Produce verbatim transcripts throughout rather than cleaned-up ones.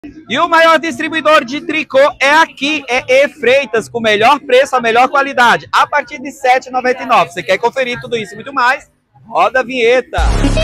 E o maior distribuidor de tricô é aqui, é E Freitas, com o melhor preço, a melhor qualidade, a partir de sete reais e noventa e nove centavos. Você quer conferir tudo isso e muito mais? Roda a vinheta!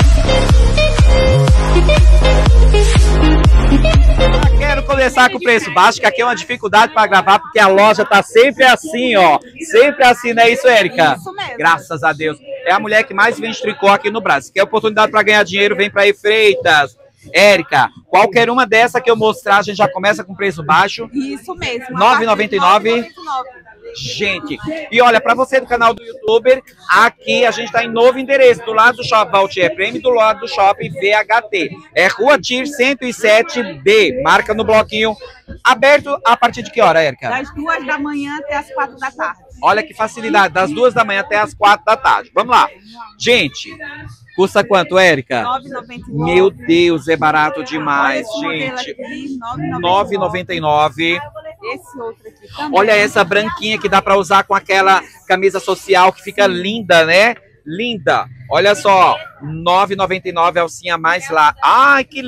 Já quero começar com o preço baixo, que aqui é uma dificuldade para gravar, porque a loja tá sempre assim, ó. Sempre assim, não é isso, Érica? Isso mesmo. Graças a Deus. É a mulher que mais vende tricô aqui no Brasil. Se quer oportunidade para ganhar dinheiro, vem para E Freitas. Érica, qualquer uma dessa que eu mostrar, a gente já começa com preço baixo. Isso mesmo. nove reais e noventa e nove centavos. Gente, e olha, para você do canal do YouTuber, aqui a gente tá em novo endereço, do lado do Shopping Valtier Prêmio, do lado do Shopping V H T. É Rua Tir cento e sete B, marca no bloquinho. Aberto a partir de que hora, Érica? Das duas da manhã até as quatro da tarde. Olha que facilidade, das duas da manhã até as quatro da tarde. Vamos lá. Gente, custa quanto, Érica? nove reais e noventa e nove. Meu Deus, é barato demais, Olha esse gente. aqui, nove reais e noventa e nove centavos. Esse outro aqui também. Olha essa branquinha que dá para usar com aquela camisa social que fica linda, né? Linda. Olha só, nove reais e noventa e nove centavos, alcinha mais lá. Ai, que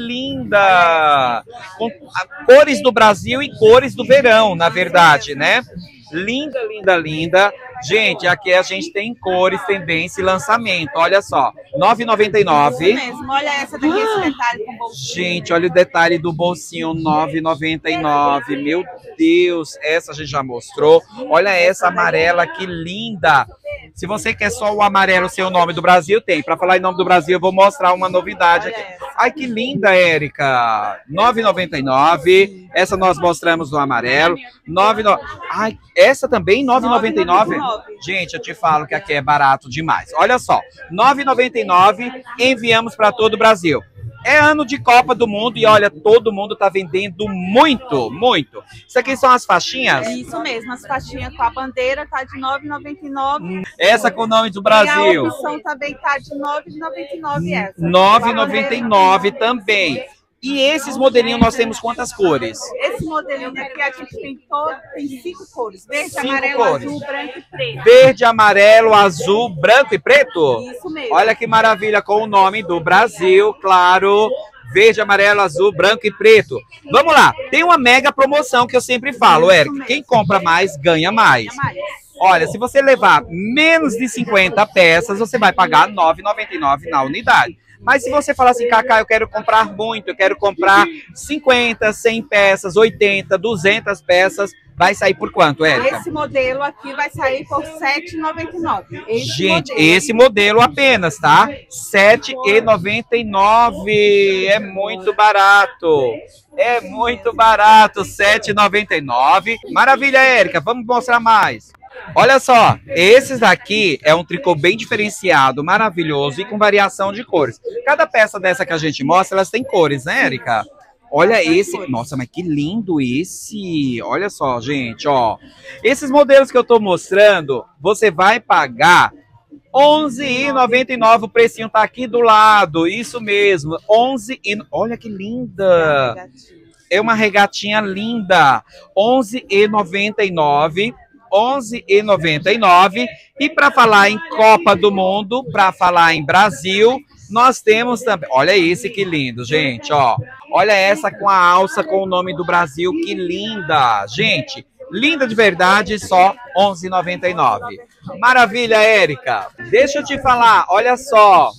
linda! Com cores do Brasil e cores do verão, na verdade, né? Linda, linda, linda. Gente, aqui a gente tem cores, tendência e lançamento. Olha só, nove reais e noventa e nove Isso mesmo. Olha essa daqui, esse detalhe com bolsinho. Gente, olha o detalhe do bolsinho, nove reais e noventa e nove. Meu Deus, essa a gente já mostrou. Olha essa amarela, que linda. Se você quer só o amarelo ser o nome do Brasil, tem. Para falar em nome do Brasil, eu vou mostrar uma novidade aqui. Ai, que linda, Érica. nove reais e noventa e nove. Essa nós mostramos no amarelo. nove reais e noventa e nove. Ai, essa também, nove reais e noventa e nove. Gente, eu te falo que aqui é barato demais. Olha só, nove reais e noventa e nove, enviamos para todo o Brasil. É ano de Copa do Mundo e olha, todo mundo tá vendendo muito, muito. Isso aqui são as faixinhas? É isso mesmo, as faixinhas com a bandeira tá de nove reais e noventa e nove. Essa com o nome do E Brasil. a opção também tá de nove reais e noventa e nove essa. nove reais e noventa e nove também. E esses modelinhos nós temos quantas cores? Esse modelinho aqui a gente tem todo, tem cinco cores. Verde, Cinco amarelo, cores. azul, branco e preto. Verde, amarelo, azul, branco e preto? Isso mesmo. Olha que maravilha, com o nome do Brasil, claro. Verde, amarelo, azul, branco e preto. Vamos lá, tem uma mega promoção que eu sempre falo, Érica. Quem compra mais, ganha mais. Olha, se você levar menos de cinquenta peças, você vai pagar nove reais e noventa e nove na unidade. Mas se você falar assim, Cacá, eu quero comprar muito, eu quero comprar cinquenta, cem peças, oitenta, duzentas peças, vai sair por quanto, Érica? Esse modelo aqui vai sair por sete reais e noventa e nove. Esse Gente, modelo. esse modelo apenas, tá? sete reais e noventa e nove. É muito barato. É muito barato, sete reais e noventa e nove. Maravilha, Érica, vamos mostrar mais. Olha só, esses daqui é um tricô bem diferenciado, maravilhoso e com variação de cores. Cada peça dessa que a gente mostra, elas têm cores, né, Érica? Olha esse, nossa, mas que lindo esse. Olha só, gente, ó. Esses modelos que eu tô mostrando, você vai pagar onze reais e noventa e nove, o precinho tá aqui do lado, isso mesmo, onze e... Olha que linda. É uma regatinha linda, onze reais e noventa e nove. onze reais e noventa e nove. E para falar em Copa do Mundo, para falar em Brasil, nós temos também... Olha esse que lindo, gente, ó. Olha essa com a alça com o nome do Brasil, que linda. Gente, linda de verdade, só onze reais e noventa e nove. Maravilha, Érica. Deixa eu te falar, olha só.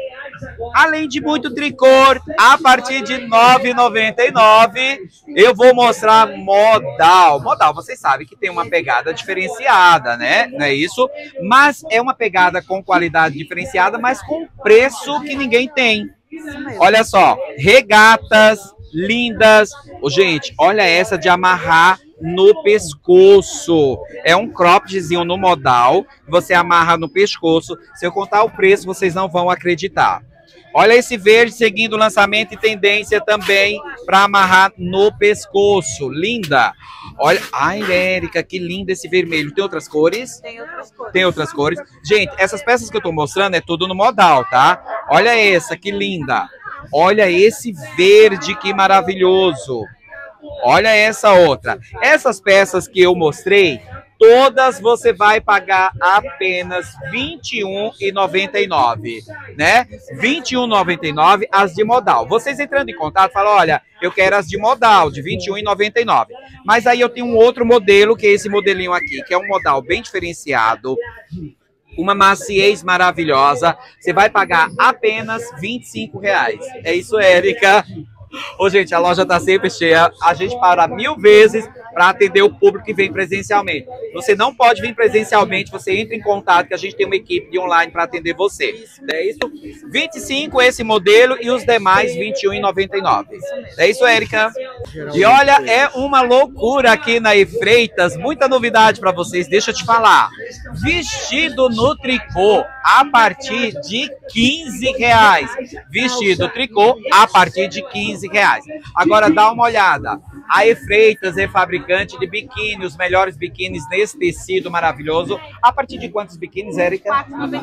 Além de muito tricô, a partir de nove reais e noventa e nove, eu vou mostrar modal. Modal, vocês sabem que tem uma pegada diferenciada, né? Não é isso? Mas é uma pegada com qualidade diferenciada, mas com preço que ninguém tem. Olha só, regatas lindas. Oh, gente, olha essa de amarrar no pescoço. É um croppedzinho no modal, você amarra no pescoço. Se eu contar o preço, vocês não vão acreditar. Olha esse verde seguindo lançamento e tendência também para amarrar no pescoço. Linda. Olha, ai, Érica, que lindo esse vermelho. Tem outras cores? Tem outras cores. Tem outras cores. Gente, essas peças que eu tô mostrando é tudo no modal, tá? Olha essa, que linda. Olha esse verde, que maravilhoso. Olha essa outra. Essas peças que eu mostrei, todas você vai pagar apenas vinte e um reais e noventa e nove centavos, né? vinte e um reais e noventa e nove centavos as de modal. Vocês entrando em contato, falam, olha, eu quero as de modal, de vinte e um reais e noventa e nove centavos. Mas aí eu tenho um outro modelo, que é esse modelinho aqui, que é um modal bem diferenciado, uma maciez maravilhosa. Você vai pagar apenas vinte e cinco reais. É isso, Érica. Ô, gente, a loja tá sempre cheia. A gente para mil vezes para atender o público que vem presencialmente. Você não pode vir presencialmente, você entra em contato que a gente tem uma equipe de online para atender você. É isso? vinte e cinco esse modelo e os demais vinte e um reais e noventa e nove centavos. É isso, Érica? E olha, é uma loucura aqui na E Freitas, muita novidade para vocês, deixa eu te falar. Vestido no tricô a partir de quinze reais. Vestido tricô a partir de quinze reais. Agora dá uma olhada. A E Freitas é fabricante de biquíni, os melhores biquínis nesse tecido maravilhoso. A partir de quantos biquínis, Érica?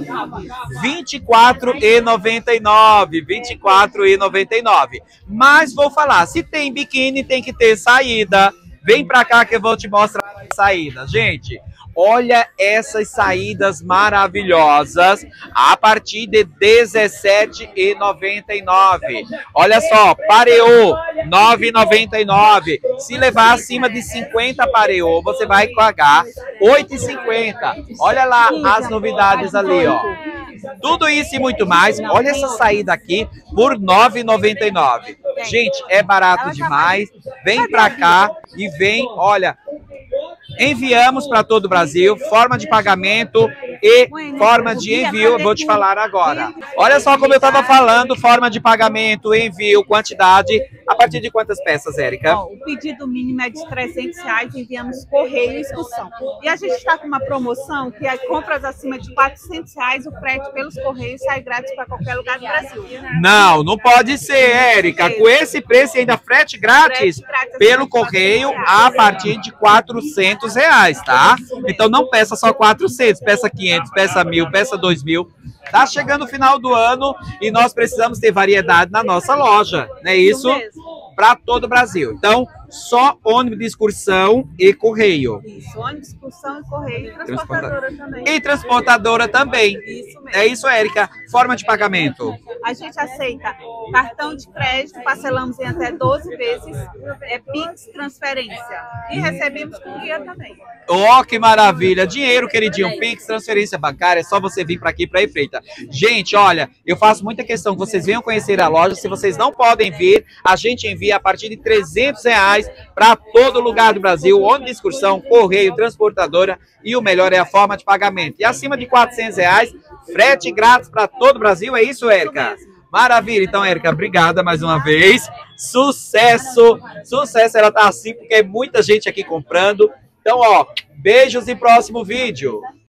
vinte e quatro reais e noventa e nove centavos. vinte e quatro reais e noventa e nove centavos. Mas vou falar, se tem biquíni, tem que ter saída. Vem pra cá que eu vou te mostrar a saída. Gente, olha essas saídas maravilhosas a partir de dezessete reais e noventa e nove centavos. Olha só, pareô, nove reais e noventa e nove centavos. Se levar acima de cinquenta pareô, você vai pagar oito reais e cinquenta centavos. Olha lá as novidades ali, ó. Tudo isso e muito mais. Olha essa saída aqui por nove reais e noventa e nove centavos. Gente, é barato demais. Vem pra cá e vem, olha... Enviamos para todo o Brasil, forma de pagamento e forma de envio, eu vou te falar agora. Olha só como eu estava falando, forma de pagamento, envio, quantidade, a partir de quantas peças, Érica? Ó, o pedido mínimo é de trezentos reais, enviamos correio e excursão. E a gente está com uma promoção que é compras acima de quatrocentos reais, o frete pelos correios sai grátis para qualquer lugar do Brasil. Não, não pode ser, Érica. Com esse preço ainda frete grátis, frete grátis pelo correio a partir de quatrocentos reais, tá? Então não peça só quatrocentos, peça quinhentos, peça mil, peça dois mil. Tá chegando o final do ano e nós precisamos ter variedade na nossa loja, não é isso? Para todo o Brasil. Então, só ônibus de excursão e correio. Isso, ônibus, excursão e correio. E transportadora também. E transportadora também. Isso mesmo. É isso, Érica. Forma de pagamento. A gente aceita cartão de crédito, parcelamos em até doze vezes, é Pix, transferência. E recebemos com guia também. Ó, oh, que maravilha. Dinheiro, queridinho, Pix, transferência bancária, é só você vir para aqui para E Freitas. Gente, olha, eu faço muita questão que vocês venham conhecer a loja. Se vocês não podem vir, a gente envia a partir de trezentos reais para todo lugar do Brasil, ônibus de excursão, correio, transportadora e o melhor é a forma de pagamento. E acima de quatrocentos reais, frete grátis para todo o Brasil, é isso, Érica? Maravilha, então, Érica, obrigada mais uma vez. Sucesso, sucesso, ela tá assim porque é muita gente aqui comprando. Então, ó, beijos e próximo vídeo.